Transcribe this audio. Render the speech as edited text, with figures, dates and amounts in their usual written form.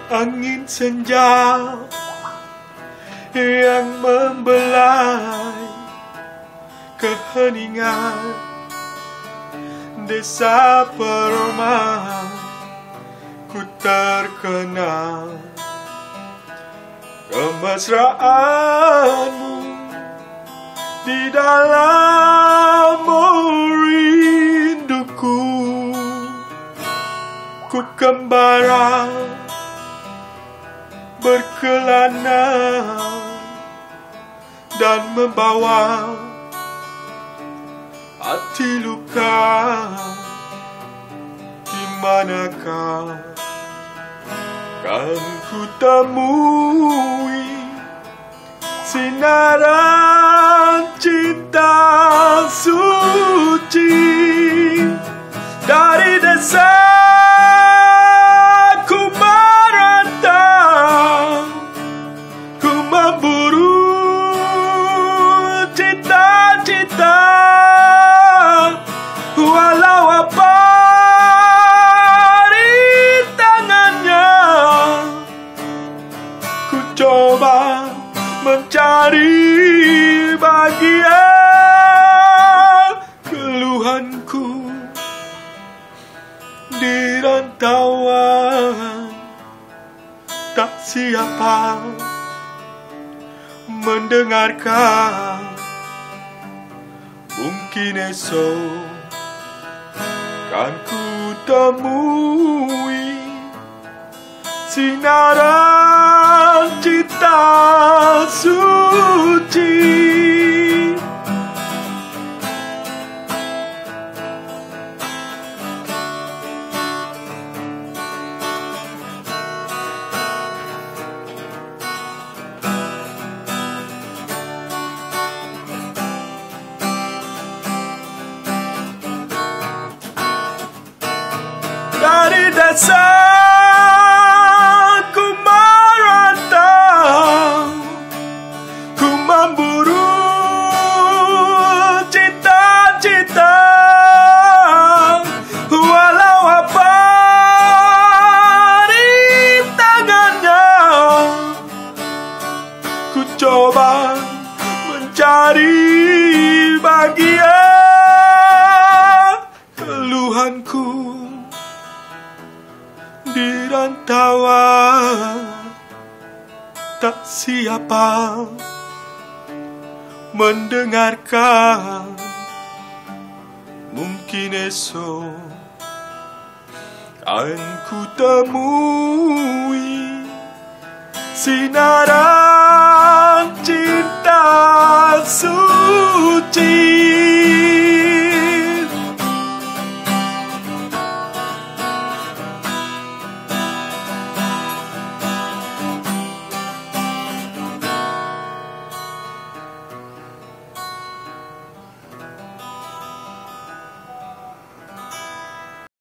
angin senja yang membelai keheningan desa Perantau. Ku terkenal kemesraanmu di dalam rinduku. Ku kembara berkelana dan membawa hati luka. Di manakah kan ku temui sinaran cinta suci dari desa ku merantau, ku memburu cita-cita. Walau apa di tangannya, ku coba mencari bahagia. Keluhanku di rantauan, tak siapa mendengarkan. Mungkin esok kan ku temui sinaran cinta suci. Dari desa ku merantau, ku memburu cita-cita. Walau apa di tangannya, ku coba mencari bahagia. Keluhanku di rantauan, tak siapa mendengarkan. Mungkin esok kan ku temui sinaran